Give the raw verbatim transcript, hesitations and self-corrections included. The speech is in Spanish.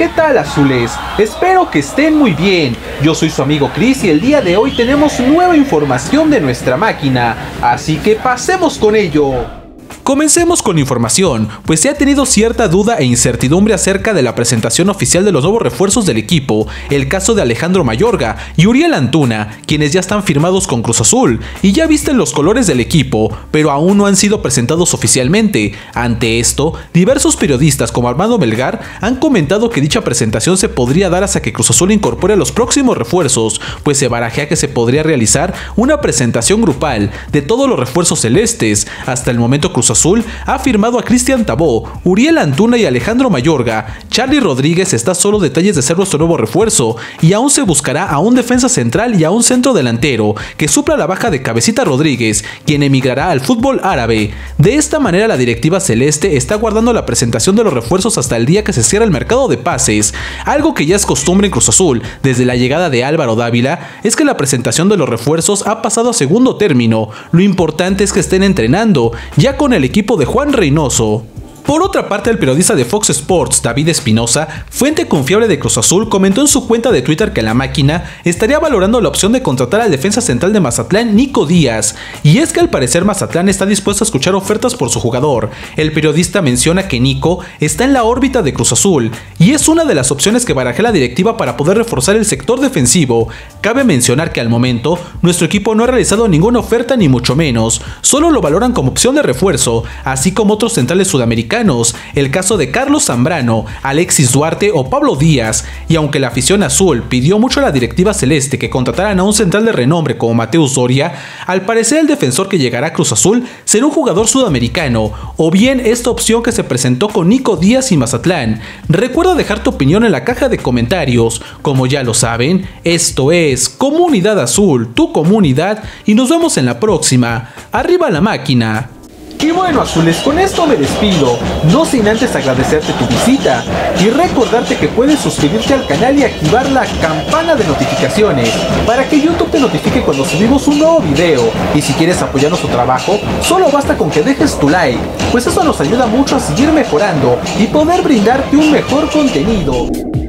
¿qué tal, azules? Espero que estén muy bien. Yo soy su amigo Chris y el día de hoy tenemos nueva información de nuestra máquina, así que pasemos con ello. Comencemos con información, pues se ha tenido cierta duda e incertidumbre acerca de la presentación oficial de los nuevos refuerzos del equipo, el caso de Alejandro Mayorga y Uriel Antuna, quienes ya están firmados con Cruz Azul y ya visten los colores del equipo, pero aún no han sido presentados oficialmente. Ante esto, diversos periodistas como Armando Melgar han comentado que dicha presentación se podría dar hasta que Cruz Azul incorpore a los próximos refuerzos, pues se barajea que se podría realizar una presentación grupal de todos los refuerzos celestes. Hasta el momento Cruz Azul ha firmado a Cristian Tabó, Uriel Antuna y Alejandro Mayorga. Charly Rodríguez está solo detalles de ser nuestro nuevo refuerzo y aún se buscará a un defensa central y a un centro delantero que supla la baja de Cabecita Rodríguez, quien emigrará al fútbol árabe. De esta manera la directiva celeste está guardando la presentación de los refuerzos hasta el día que se cierra el mercado de pases. Algo que ya es costumbre en Cruz Azul desde la llegada de Álvaro Dávila es que la presentación de los refuerzos ha pasado a segundo término. Lo importante es que estén entrenando ya con el equipo de Juan Reynoso. Por otra parte, el periodista de Fox Sports, David Espinosa, fuente confiable de Cruz Azul, comentó en su cuenta de Twitter que la máquina estaría valorando la opción de contratar al defensa central de Mazatlán, Nico Díaz, y es que al parecer Mazatlán está dispuesto a escuchar ofertas por su jugador. El periodista menciona que Nico está en la órbita de Cruz Azul, y es una de las opciones que barajea la directiva para poder reforzar el sector defensivo. Cabe mencionar que al momento, nuestro equipo no ha realizado ninguna oferta ni mucho menos, solo lo valoran como opción de refuerzo, así como otros centrales sudamericanos, el caso de Carlos Zambrano, Alexis Duarte o Pablo Díaz, y aunque la afición azul pidió mucho a la directiva celeste que contrataran a un central de renombre como Mateus Doria, al parecer el defensor que llegará a Cruz Azul será un jugador sudamericano, o bien esta opción que se presentó con Nico Díaz y Mazatlán. Recuerda dejar tu opinión en la caja de comentarios. Como ya lo saben, esto es Comunidad Azul, tu comunidad, y nos vemos en la próxima. ¡Arriba la máquina! Y bueno, azules, con esto me despido, no sin antes agradecerte tu visita y recordarte que puedes suscribirte al canal y activar la campana de notificaciones para que YouTube te notifique cuando subimos un nuevo video. Y si quieres apoyar nuestro trabajo, solo basta con que dejes tu like, pues eso nos ayuda mucho a seguir mejorando y poder brindarte un mejor contenido.